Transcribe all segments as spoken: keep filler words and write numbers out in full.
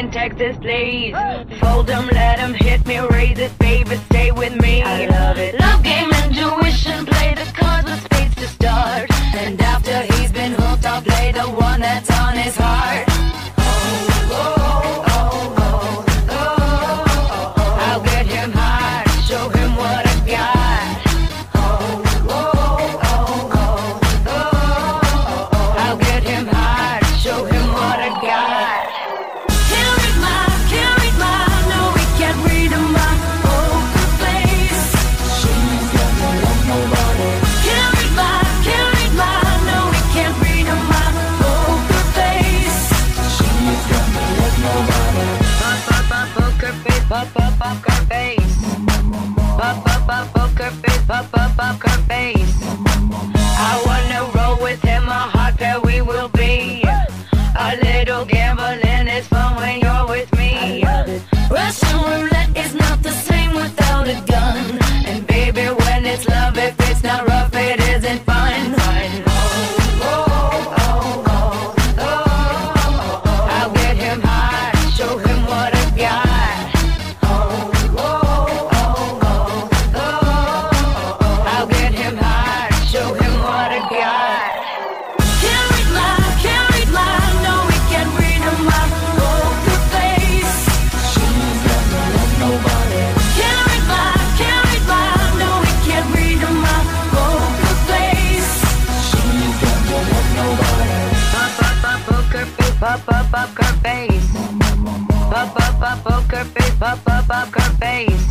in Texas, please. Fold 'em, let 'em hit me, raise it, baby, stay with me. I love it. Love game, intuition, play the cards with spades to start. And after he's been hooked, I'll play the one that's on his heart. Oh, oh, oh, oh, oh, oh, oh. I'll get him hard, show him what I got. Oh, oh, oh, oh, oh, oh. I'll get him hard, show him what I got. Can't read my, can't read my, no, we can't read my poker face. She's got no love, nobody. Can't read my, can't read my, no, we can't read my poker face. She's got no love, nobody. Pop, pop, pop, poker face, pop, pop, poker face. Pop, pop, pop, poker face, pop, pop, poker face. I wanna roll with him, a hot pair we will be. A little gambling is fun when you're with me. Russian roulette is not the same without a gun. And baby, when it's love, if it's not rough, it isn't fun. Oh, oh, oh, oh, oh, oh, oh. I'll get him hard, show him what I got. Oh, oh, oh, oh, oh, oh. I'll get him hard, show him what I got. Can't read my, can't read my, no, we can't read my poker face. She's got no love, nobody. Can't read my, can't read my, no, we can't read my poker face. She's got no love, nobody. Pop, pop, pop, poker face, pop, pop, poker face. Pop, pop, pop, poker face, pop, pop, poker face.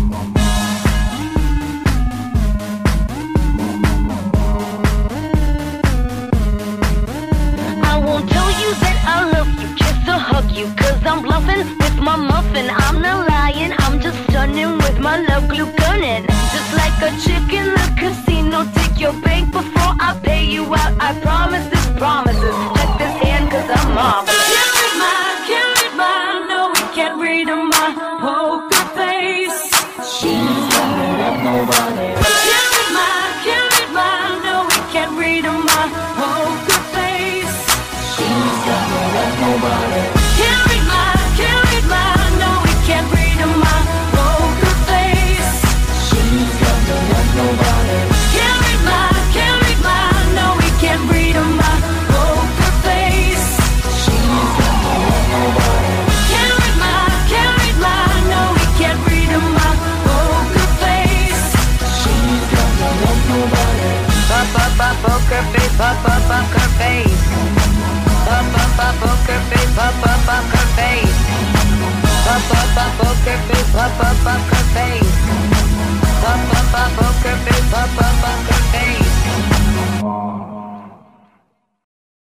I won't tell you that I love you, just to hug you, cause I'm bluffing with my muffin. I'm not lying, I'm just stunning with my love glue gunning. Just like a chick in the casino, take your bank before I pay you out. I promise this promises, check this hand cause I'm off. Can't read my, can't read my, no, we can't read my poker face. She's got no love, nobody. Can't read my, can't read my, no, we can't read my poker face. She's got no love, nobody. Can't read my, can't read my, no, we can't read my poker face. She's got no love, nobody. Can't read my, can't read my, no, we can't read my poker face. She's got no love, nobody. Can't read my, can't read my, no, we can't read my poker face. She's got no love, nobody. Pop, pop, pop, poker face, pop, pop, poker face. Pop, pop, pop, poker face, pop, pop, poker face. Pop, pop, pop, poker face, pop, pop, poker face. Pop, pop, pop, poker face, pop, pop, poker face.